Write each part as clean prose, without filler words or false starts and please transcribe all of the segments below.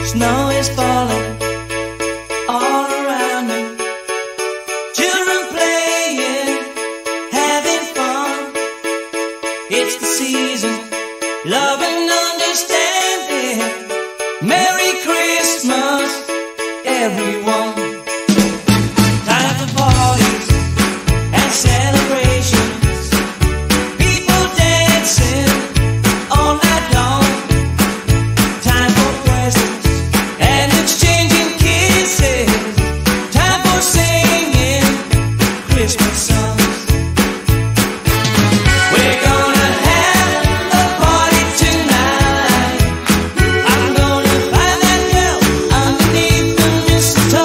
Snow is falling all around me. Children playing, having fun. It's the season, love and understanding. Merry Christmas, everyone. Time for parties and celebrations. People dancing all night long. Time for presents and exchanging kisses. Time for singing Christmas songs. We're gonna have a party tonight. I'm gonna find that girl underneath the mistletoe.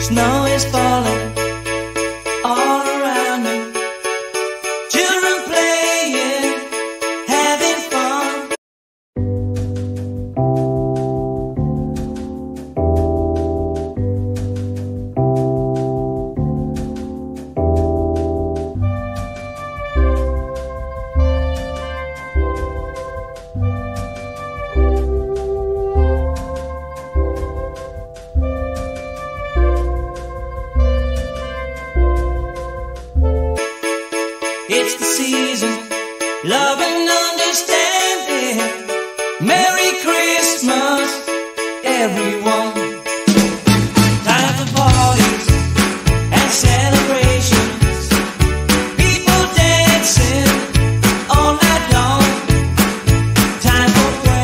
Snow is falling all around me. Children playing, having fun. It's the season, love and understanding. Merry Christmas, everyone. Time for parties and celebrations. People dancing all night long. Time for prayer.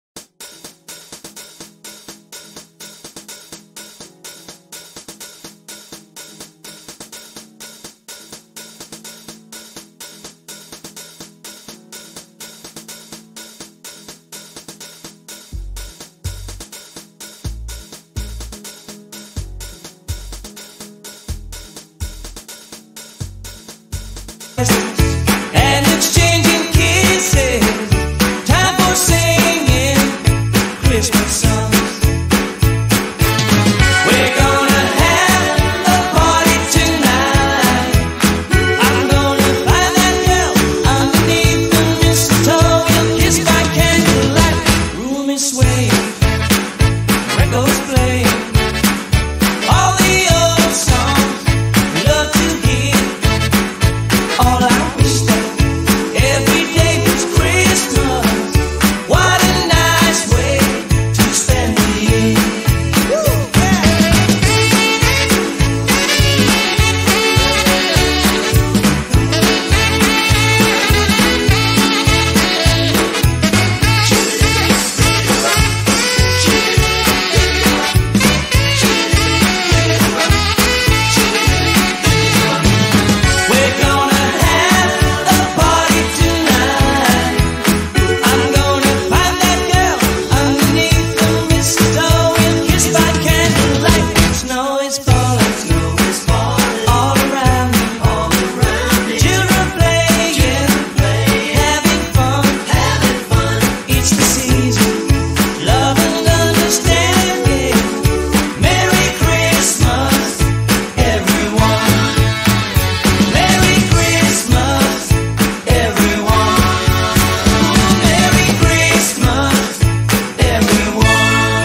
And exchanging kisses. Time for singing Christmas songs. We're gonna have a party tonight. I'm gonna find that girl underneath the mistletoe. We'll kiss by candlelight. Room is swaying, records playing. All the old songs we love to hear. All I wish that every day was Christmas. What a nice way to spend the year. We're gonna have a party tonight. I'm gonna find that girl underneath the mistletoe. We'll kiss by candlelight. Snow is falling all around me. Children playing, having fun. It's the season, love and understanding. Merry Christmas, everyone. Merry Christmas, everyone. Merry Christmas, everyone.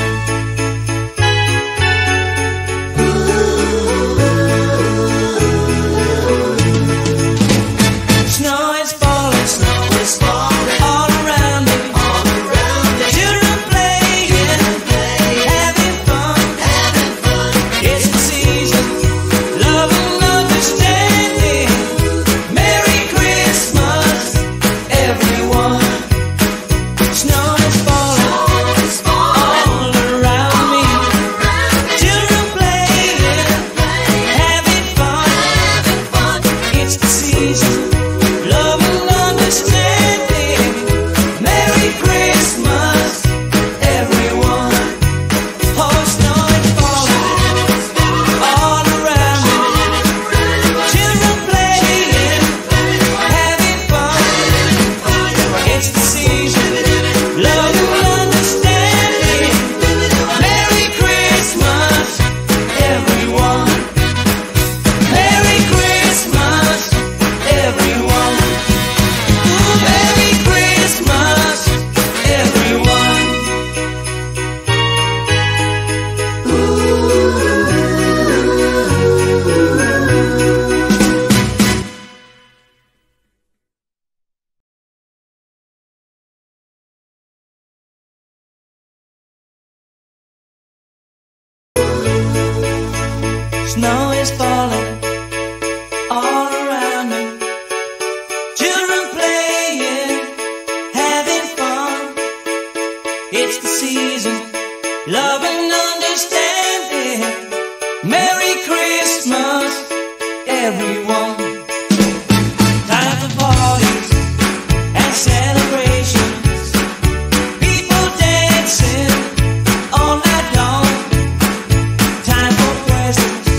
Snow is falling all around me. Children playing, having fun. It's the season, love and understanding. Merry Christmas, everyone. Snow is falling all around me. Children playing, having fun. It's the season, love and understanding. Merry Christmas, everyone. Oh, snow is falling all around me. Children playing, having fun. It's the season, love and understanding. Merry Christmas, everyone. Merry Christmas, everyone. Ooh, Merry Christmas, everyone. Snow is falling all around me. Children playing, having fun. It's the season, love and understanding. Merry Christmas, everyone. Time for parties and celebrations. People dancing all night long. Time for presents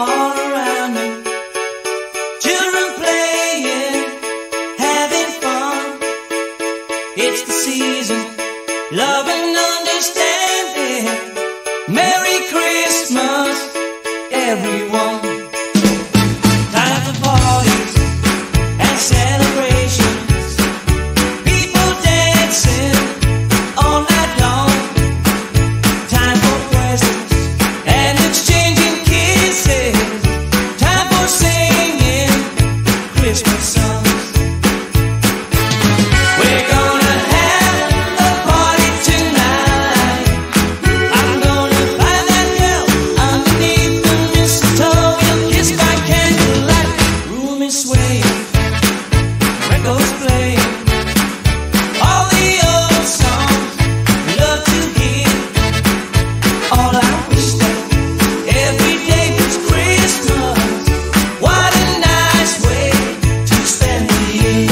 all around me. Children playing, having fun. It's the season, love and understanding. Merry Christmas, everyone. Time for parties and celebrations. People dancing all night long. Time for presents and exchanging kisses. Time for singing Christmas songs. We're gonna have a party tonight. I'm gonna find that girl underneath the mistletoe. We'll kiss by candlelight. Room is swaying, records playing. All the old songs we love to hear. All I wish that every day was Christmas. What a nice way to spend the year.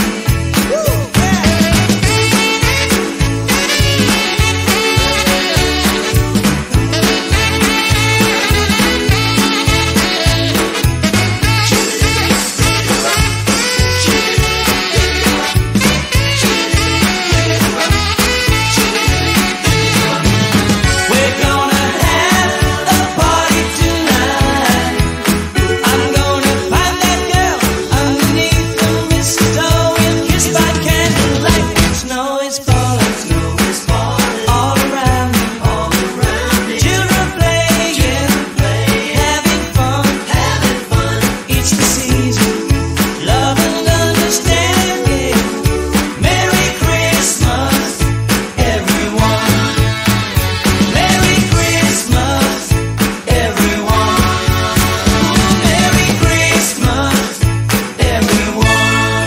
We're gonna have a party tonight. I'm gonna find that girl underneath the mistletoe. We'll kiss by candlelight. Snow is falling, all around me, Children playing, having fun. It's the season, love and understanding. Merry Christmas, everyone. Merry Christmas, everyone. Merry Christmas, everyone.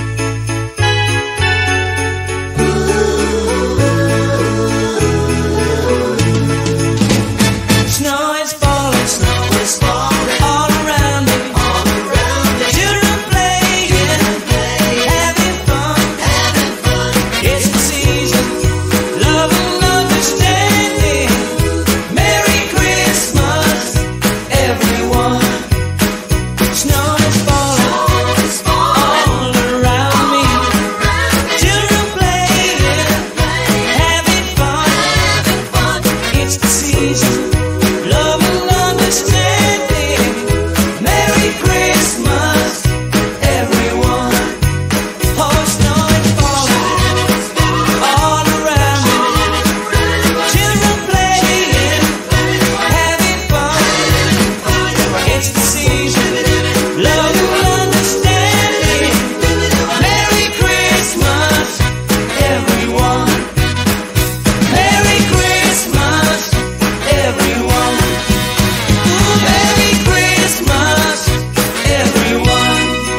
Snow is falling, all around me, Children playing, having fun. It's the season, love and understanding. Merry Christmas, everyone. Snow is falling, all around me, Children playing, having fun. It's the season, love and understanding. Merry Christmas, everyone. Oh, snow is falling, all around me, Children playing, having fun. It's the season, love and understanding. Merry Christmas, everyone. Merry Christmas, everyone. Ooh, Merry Christmas, everyone.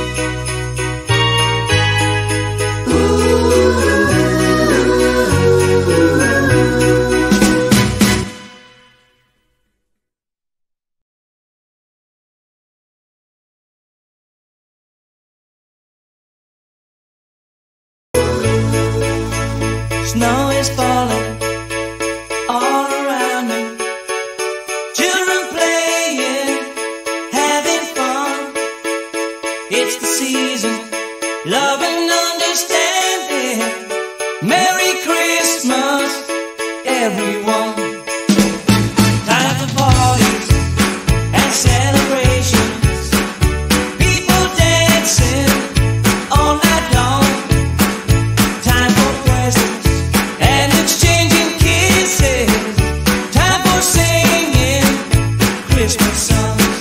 Snow is falling, all around me, Children playing, having fun. It's the season, love and understanding. Merry Christmas, everyone. Time for parties and celebrations. People dancing all night long. Time for presents and exchanging kisses. Time for singing Christmas songs.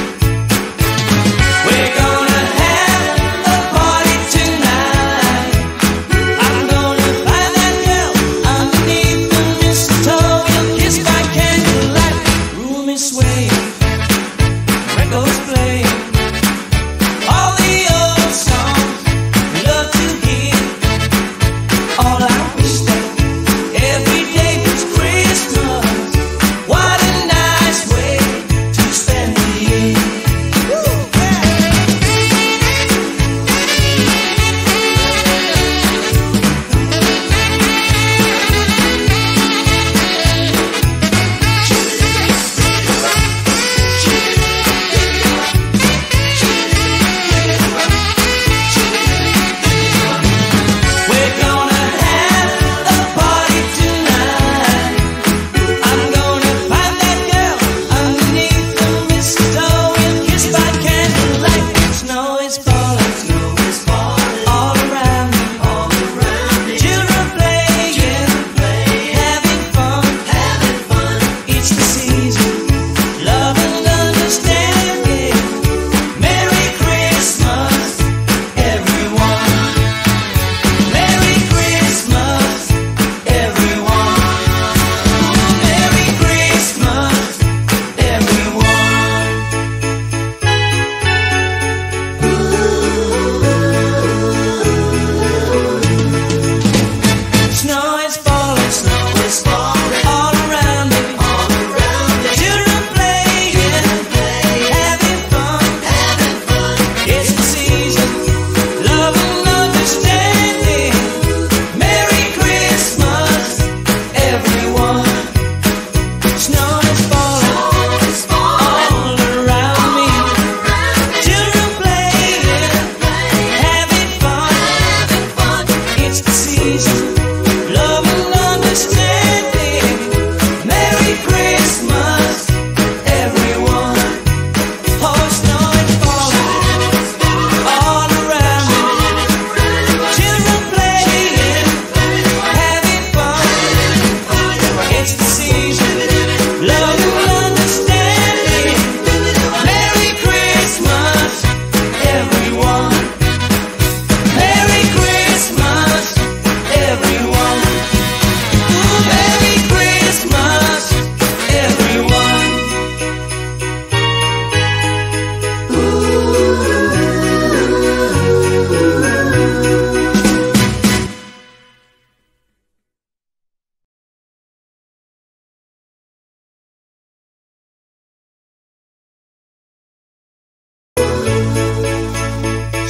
We're gonna have a party tonight. I'm gonna find that girl underneath the mistletoe.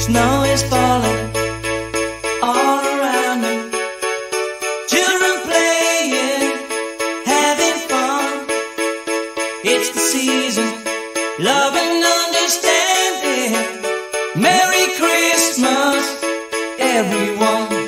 Snow is falling all around me. Children playing, having fun. It's the season, love and understanding. Merry Christmas, everyone.